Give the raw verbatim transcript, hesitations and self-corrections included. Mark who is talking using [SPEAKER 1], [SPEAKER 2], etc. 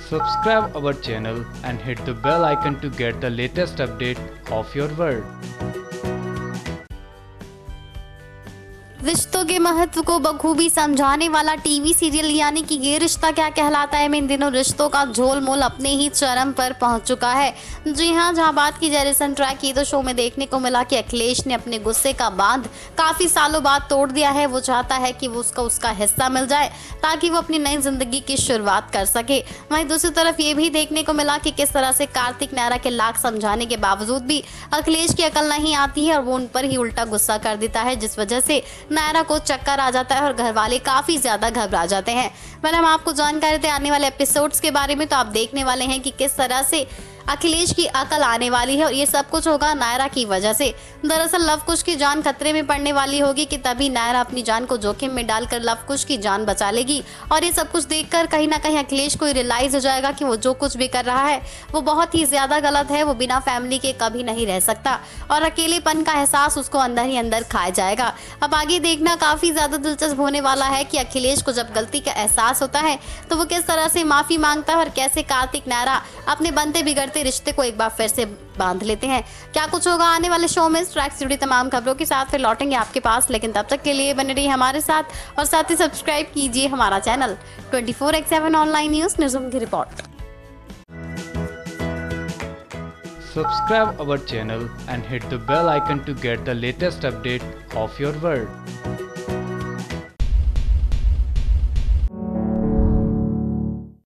[SPEAKER 1] Subscribe our channel and hit the bell icon to get the latest update of your world.
[SPEAKER 2] रिश्तों के महत्व को बखूबी समझाने वाला टीवी सीरियल यानी कि ये रिश्ता क्या कहलाता है में इन दिनों रिश्तों का झोलमोल अपने ही चरम पर पहुंच चुका है। जी हां, जहां बात की जाए रिसेंट ट्रैक की तो शो में देखने को मिला कि अखिलेश ने अपने गुस्से का बांध काफी सालों बाद तोड़ दिया है। वो चाहता है कि वो उसका उसका हिस्सा मिल जाए ताकि वो अपनी नई जिंदगी की शुरुआत कर सके। वहीं दूसरी तरफ ये भी देखने को मिला कि किस तरह से कार्तिक नायरा के लाख समझाने के बावजूद भी अखिलेश की अकल नहीं आती है और वो उन पर ही उल्टा गुस्सा कर देता है, जिस वजह से नायरा को चक्कर आ जाता है और घर वाले काफी ज्यादा घबरा जाते हैं। पहले हम आपको जानकारी देते आने वाले एपिसोड्स के बारे में, तो आप देखने वाले हैं कि किस तरह से अखिलेश की अकल आने वाली है और ये सब कुछ होगा नायरा की वजह से। दरअसल लवकुश की जान खतरे में पड़ने वाली होगी कि तभी नायरा अपनी जान को जोखिम में डालकर लवकुश की जान बचा लेगी और ये सब कुछ देखकर कहीं ना कहीं अखिलेश को रियलाइज हो जाएगा कि वो जो कुछ भी कर रहा है वो बहुत ही ज्यादा गलत है। वो बिना फैमिली के कभी नहीं रह सकता और अकेलेपन का एहसास उसको अंदर ही अंदर खाया जाएगा। अब आगे देखना काफी ज्यादा दिलचस्प होने वाला है कि अखिलेश को जब गलती का एहसास होता है तो वो किस तरह से माफी मांगता है और कैसे कार्तिक नायरा अपने बनते बिगड़ते रिश्ते को एक बार फिर से बांध लेते हैं। क्या कुछ होगा आने वाले शो में, ट्रैक से जुड़ी तमाम खबरों के साथ फिर लौटेंगे आपके पास, लेकिन तब तक के लिए बने रहिए हमारे साथ और साथ ही सब्सक्राइब कीजिए हमारा channel twenty four by seven online news news की रिपोर्ट।
[SPEAKER 1] Subscribe our channel and hit the bell icon to get the latest update of your world.